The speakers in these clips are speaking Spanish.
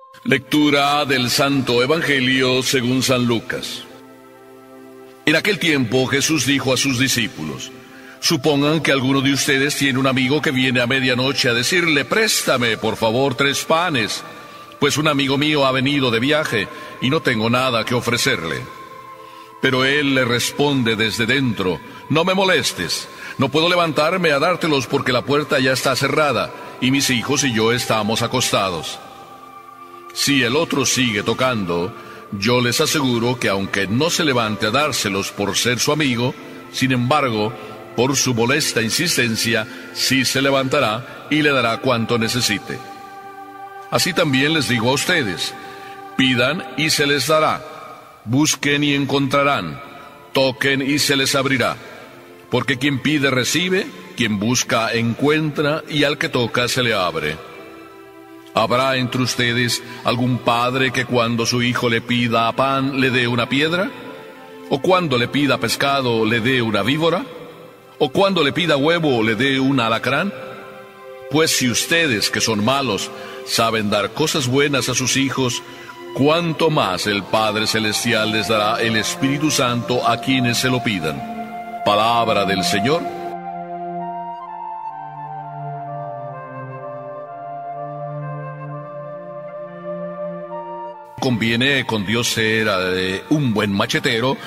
Lectura del Santo Evangelio según San Lucas. En aquel tiempo Jesús dijo a sus discípulos: Supongan que alguno de ustedes tiene un amigo que viene a medianoche a decirle: préstame, por favor, 3 panes, pues un amigo mío ha venido de viaje y no tengo nada que ofrecerle. Pero él le responde desde dentro: no me molestes, no puedo levantarme a dártelos porque la puerta ya está cerrada y mis hijos y yo estamos acostados. Si el otro sigue tocando, yo les aseguro que aunque no se levante a dárselos por ser su amigo, sin embargo, por su molesta insistencia, sí se levantará y le dará cuanto necesite. Así también les digo a ustedes: pidan y se les dará, busquen y encontrarán, toquen y se les abrirá. Porque quien pide recibe, quien busca encuentra, y al que toca se le abre. ¿Habrá entre ustedes algún padre que cuando su hijo le pida pan le dé una piedra? ¿O cuando le pida pescado le dé una víbora? ¿O cuando le pida huevo le dé un alacrán? Pues si ustedes, que son malos, saben dar cosas buenas a sus hijos, ¿cuánto más el Padre Celestial les dará el Espíritu Santo a quienes se lo pidan? Palabra del Señor. Conviene con Dios ser un buen machetero,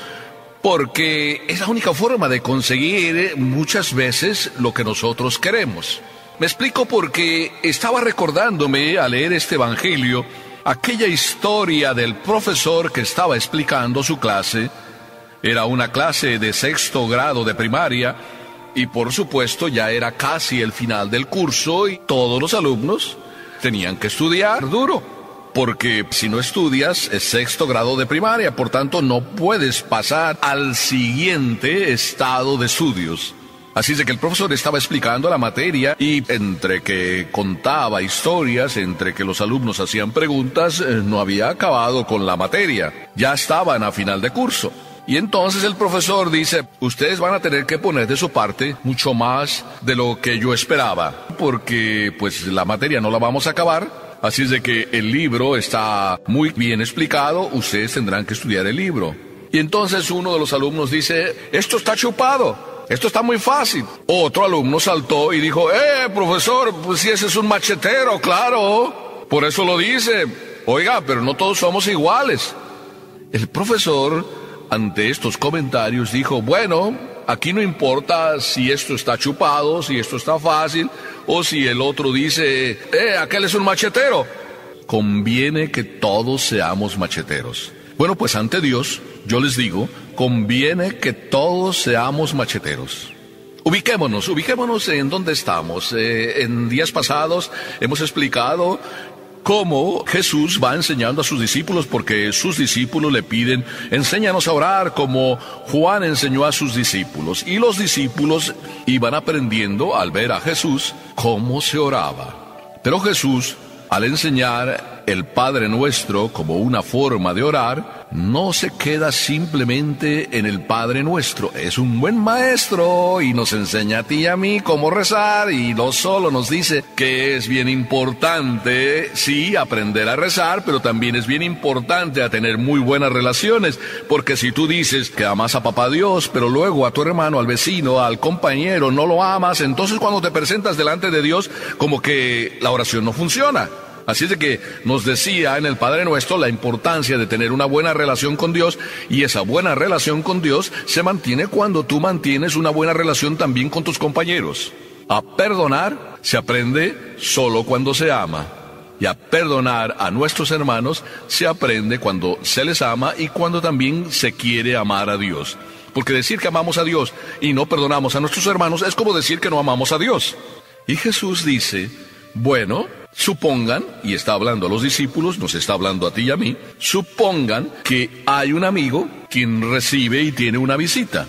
porque es la única forma de conseguir muchas veces lo que nosotros queremos. Me explico porque estaba recordándome al leer este evangelio aquella historia del profesor que estaba explicando su clase. Era una clase de 6º grado de primaria y por supuesto ya era casi el final del curso y todos los alumnos tenían que estudiar duro. Porque si no estudias es 6º grado de primaria, por tanto no puedes pasar al siguiente estado de estudios. Así es de que el profesor estaba explicando la materia y entre que contaba historias, entre que los alumnos hacían preguntas, no había acabado con la materia. Ya estaban a final de curso. Y entonces el profesor dice: ustedes van a tener que poner de su parte mucho más de lo que yo esperaba, porque pues la materia no la vamos a acabar. Así es de que el libro está muy bien explicado, ustedes tendrán que estudiar el libro. Y entonces uno de los alumnos dice: esto está chupado, esto está muy fácil. Otro alumno saltó y dijo: profesor, pues si ese es un machetero, claro, por eso lo dice. Oiga, pero no todos somos iguales. El profesor, ante estos comentarios, dijo: bueno, aquí no importa si esto está chupado, si esto está fácil, o si el otro dice: aquel es un machetero. Conviene que todos seamos macheteros. Bueno, pues ante Dios, yo les digo, conviene que todos seamos macheteros. Ubiquémonos en dónde estamos. En días pasados hemos explicado cómo Jesús va enseñando a sus discípulos, porque sus discípulos le piden: enséñanos a orar como Juan enseñó a sus discípulos. Y los discípulos iban aprendiendo al ver a Jesús cómo se oraba. Pero Jesús, al enseñar el Padre Nuestro como una forma de orar, no se queda simplemente en el Padre Nuestro. Es un buen maestro y nos enseña a ti y a mí cómo rezar, y no solo nos dice que es bien importante, sí, aprender a rezar, pero también es bien importante a tener muy buenas relaciones, porque si tú dices que amas a papá Dios, pero luego a tu hermano, al vecino, al compañero no lo amas, entonces cuando te presentas delante de Dios, como que la oración no funciona. Así es de que nos decía en el Padre Nuestro la importancia de tener una buena relación con Dios, y esa buena relación con Dios se mantiene cuando tú mantienes una buena relación también con tus compañeros. A perdonar se aprende solo cuando se ama, y a perdonar a nuestros hermanos se aprende cuando se les ama y cuando también se quiere amar a Dios. Porque decir que amamos a Dios y no perdonamos a nuestros hermanos es como decir que no amamos a Dios. Y Jesús dice: bueno, supongan, y está hablando a los discípulos, nos está hablando a ti y a mí, supongan que hay un amigo quien recibe y tiene una visita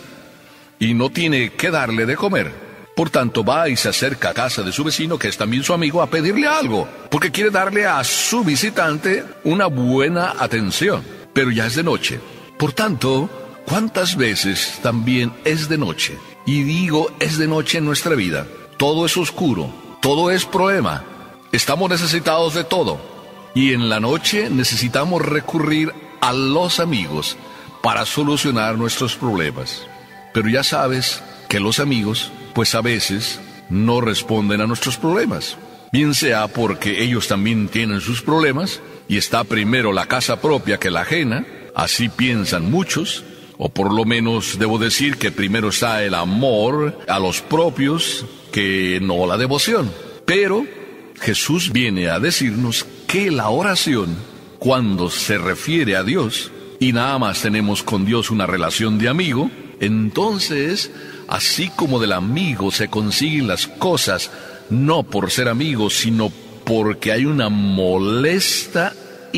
y no tiene que darle de comer. Por tanto, va y se acerca a casa de su vecino, que es también su amigo, a pedirle algo, porque quiere darle a su visitante una buena atención. Pero ya es de noche. Por tanto, ¿cuántas veces también es de noche? Y digo, es de noche en nuestra vida. Todo es oscuro, todo es problema. Estamos necesitados de todo. Y en la noche necesitamos recurrir a los amigos para solucionar nuestros problemas. Pero ya sabes que los amigos, pues a veces, no responden a nuestros problemas. Bien sea porque ellos también tienen sus problemas, y está primero la casa propia que la ajena, así piensan muchos, o por lo menos debo decir que primero está el amor a los propios que no la devoción. Pero Jesús viene a decirnos que la oración, cuando se refiere a Dios, y nada más tenemos con Dios una relación de amigo, entonces, así como del amigo se consiguen las cosas, no por ser amigos, sino porque hay una molesta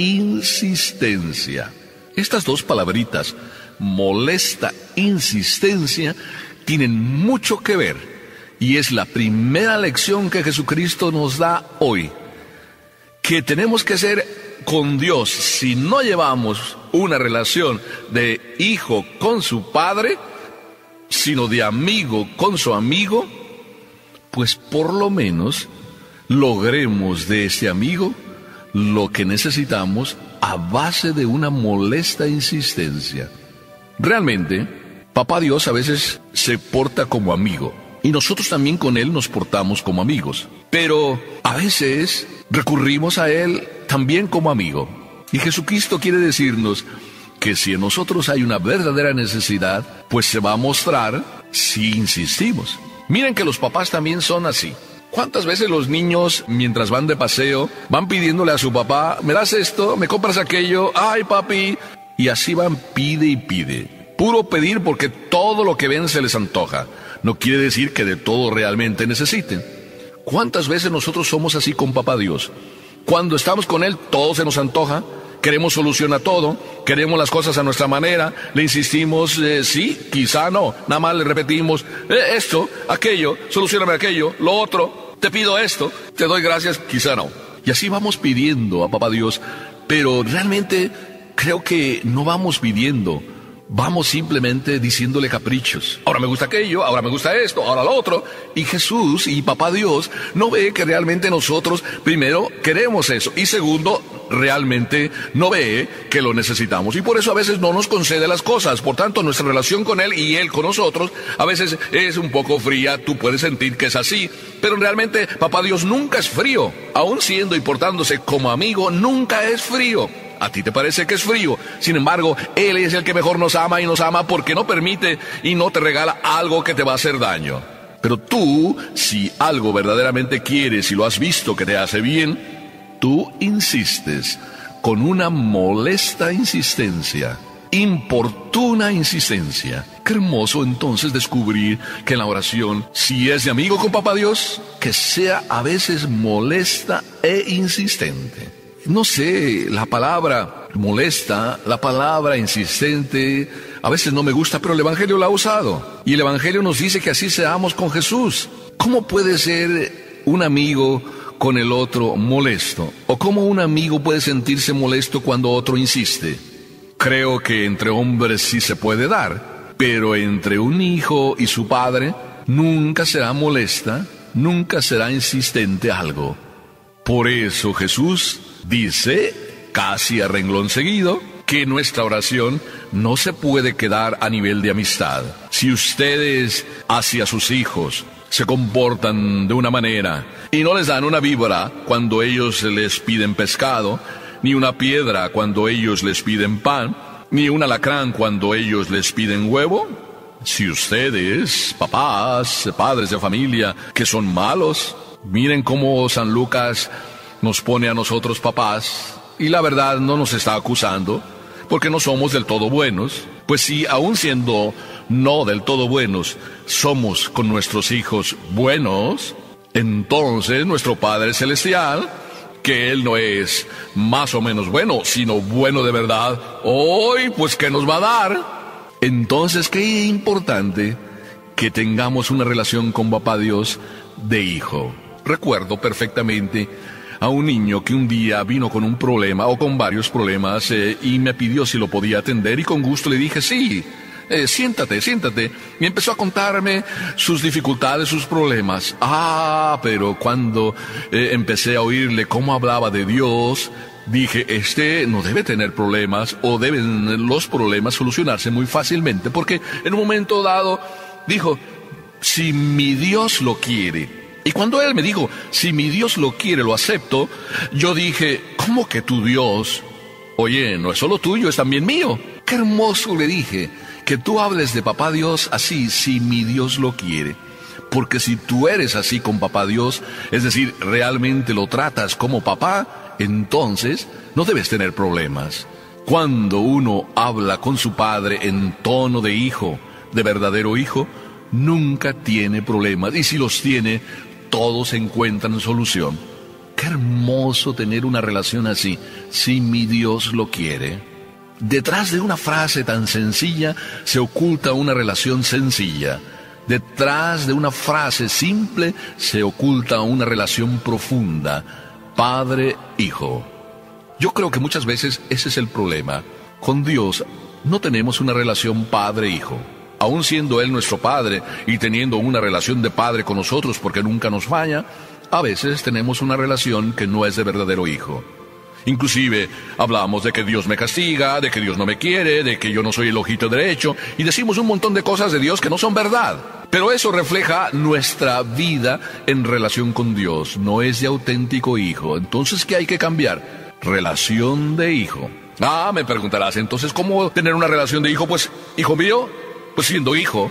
insistencia. Estas dos palabritas, molesta insistencia, tienen mucho que ver, y es la primera lección que Jesucristo nos da hoy, que tenemos que ser con Dios. Si no llevamos una relación de hijo con su padre, sino de amigo con su amigo, pues por lo menos logremos de ese amigo lo que necesitamos a base de una molesta insistencia. Realmente, Papá Dios a veces se porta como amigo, y nosotros también con Él nos portamos como amigos, pero a veces recurrimos a Él también como amigo. Y Jesucristo quiere decirnos que si en nosotros hay una verdadera necesidad, pues se va a mostrar si insistimos. Miren que los papás también son así. ¿Cuántas veces los niños, mientras van de paseo, van pidiéndole a su papá, me das esto, me compras aquello, ay papi? Y así van, pide y pide. Puro pedir porque todo lo que ven se les antoja. No quiere decir que de todo realmente necesiten. ¿Cuántas veces nosotros somos así con Papá Dios? Cuando estamos con Él, todo se nos antoja. Queremos solución a todo, queremos las cosas a nuestra manera, le insistimos, sí, quizá no, nada más le repetimos, esto, aquello, solucioname aquello, lo otro, te pido esto, te doy gracias, quizá no. Y así vamos pidiendo a Papá Dios, pero realmente creo que no vamos pidiendo, vamos simplemente diciéndole caprichos. Ahora me gusta aquello, ahora me gusta esto, ahora lo otro. Y Jesús y Papá Dios no ve que realmente nosotros, primero, queremos eso. Y segundo, realmente no ve que lo necesitamos. Y por eso a veces no nos concede las cosas. Por tanto, nuestra relación con Él y Él con nosotros, a veces es un poco fría. Tú puedes sentir que es así. Pero realmente Papá Dios nunca es frío. Aún siendo y portándose como amigo, nunca es frío. A ti te parece que es frío, sin embargo, Él es el que mejor nos ama y nos ama porque no permite y no te regala algo que te va a hacer daño. Pero tú, si algo verdaderamente quieres y lo has visto que te hace bien, tú insistes con una molesta insistencia, importuna insistencia. Qué hermoso entonces descubrir que en la oración, si es de amigo con Papá Dios, que sea a veces molesta e insistente. No sé, la palabra molesta, la palabra insistente, a veces no me gusta, pero el Evangelio la ha usado. Y el Evangelio nos dice que así seamos con Jesús. ¿Cómo puede ser un amigo con el otro molesto? ¿O cómo un amigo puede sentirse molesto cuando otro insiste? Creo que entre hombres sí se puede dar, pero entre un hijo y su padre nunca será molesta, nunca será insistente algo. Por eso Jesús dice, casi a renglón seguido, que nuestra oración no se puede quedar a nivel de amistad. Si ustedes hacia sus hijos se comportan de una manera y no les dan una víbora cuando ellos les piden pescado, ni una piedra cuando ellos les piden pan, ni un alacrán cuando ellos les piden huevo, si ustedes, papás, padres de familia, que son malos, miren cómo San Lucas nos pone a nosotros papás, y la verdad no nos está acusando, porque no somos del todo buenos. Pues si aún siendo no del todo buenos, somos con nuestros hijos buenos, entonces nuestro Padre Celestial, que Él no es más o menos bueno, sino bueno de verdad, hoy pues ¿qué nos va a dar? Entonces qué importante que tengamos una relación con Papá Dios de hijo. Recuerdo perfectamente a un niño que un día vino con un problema o con varios problemas y me pidió si lo podía atender y con gusto le dije sí, siéntate. Y empezó a contarme sus dificultades, sus problemas. Pero cuando empecé a oírle cómo hablaba de Dios, Dije, este no debe tener problemas, o deben los problemas solucionarse muy fácilmente, porque en un momento dado dijo, si mi Dios lo quiere. Y cuando él me dijo, si mi Dios lo quiere, lo acepto, yo dije, ¿cómo que tu Dios? Oye, no es solo tuyo, es también mío. Qué hermoso, le dije, que tú hables de papá Dios así, si mi Dios lo quiere. Porque si tú eres así con papá Dios, es decir, realmente lo tratas como papá, entonces no debes tener problemas. Cuando uno habla con su padre en tono de hijo, de verdadero hijo, nunca tiene problemas. Y si los tiene, todos encuentran solución. Qué hermoso tener una relación así, si mi Dios lo quiere. Detrás de una frase tan sencilla se oculta una relación sencilla. Detrás de una frase simple se oculta una relación profunda. Padre-hijo. Yo creo que muchas veces ese es el problema. Con Dios no tenemos una relación padre-hijo. Aun siendo Él nuestro Padre y teniendo una relación de Padre con nosotros porque nunca nos falla, a veces tenemos una relación que no es de verdadero hijo. Inclusive hablamos de que Dios me castiga, de que Dios no me quiere, de que yo no soy el ojito derecho, y decimos un montón de cosas de Dios que no son verdad. Pero eso refleja nuestra vida en relación con Dios, no es de auténtico hijo. Entonces, ¿qué hay que cambiar? Relación de hijo. Me preguntarás, entonces, ¿cómo tener una relación de hijo? Pues, hijo mío, pues siendo hijo.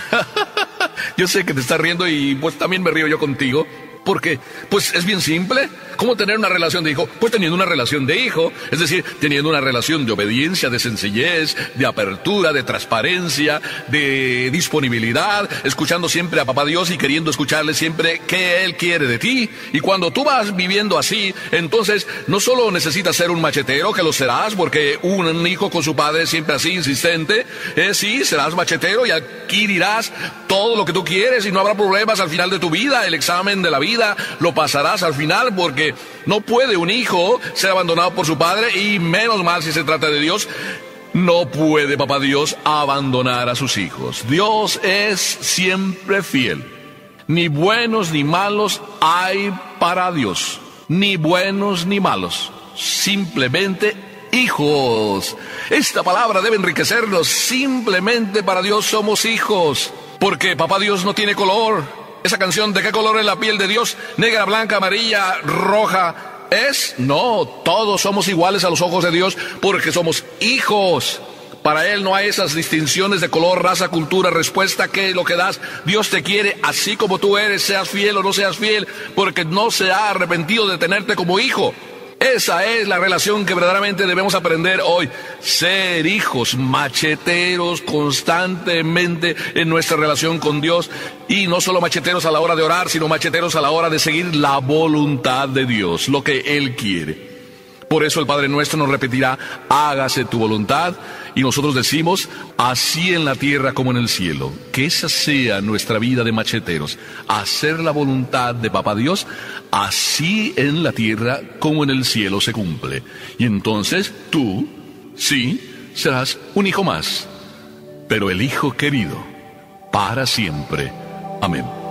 Yo sé que te estás riendo y pues también me río yo contigo. Porque, pues es bien simple. ¿Cómo tener una relación de hijo? Pues teniendo una relación de hijo, es decir, teniendo una relación de obediencia, de sencillez, de apertura, de transparencia, de disponibilidad, escuchando siempre a papá Dios y queriendo escucharle siempre qué Él quiere de ti. Y cuando tú vas viviendo así, entonces no solo necesitas ser un machetero, que lo serás, porque un hijo con su padre siempre así insistente, sí, serás machetero y adquirirás todo lo que tú quieres y no habrá problemas al final de tu vida. El examen de la vida lo pasarás al final, porque no puede un hijo ser abandonado por su padre, y menos mal si se trata de Dios. No puede papá Dios abandonar a sus hijos. Dios es siempre fiel. Ni buenos ni malos hay para Dios. Ni buenos ni malos. Simplemente hijos. Esta palabra debe enriquecernos. Simplemente para Dios somos hijos. Porque papá Dios no tiene color. Esa canción, ¿de qué color es la piel de Dios? Negra, blanca, amarilla, roja. ¿Es? No, todos somos iguales a los ojos de Dios porque somos hijos. Para Él no hay esas distinciones de color, raza, cultura, respuesta, qué es lo que das. Dios te quiere así como tú eres, seas fiel o no seas fiel, porque no se ha arrepentido de tenerte como hijo. Esa es la relación que verdaderamente debemos aprender hoy. Ser hijos macheteros constantemente en nuestra relación con Dios. Y no solo macheteros a la hora de orar, sino macheteros a la hora de seguir la voluntad de Dios, lo que Él quiere. Por eso el Padre Nuestro nos repetirá, hágase tu voluntad. Y nosotros decimos, así en la tierra como en el cielo. Que esa sea nuestra vida de macheteros. Hacer la voluntad de Papá Dios, así en la tierra como en el cielo se cumple. Y entonces tú, sí, serás un hijo más. Pero el hijo querido, para siempre. Amén.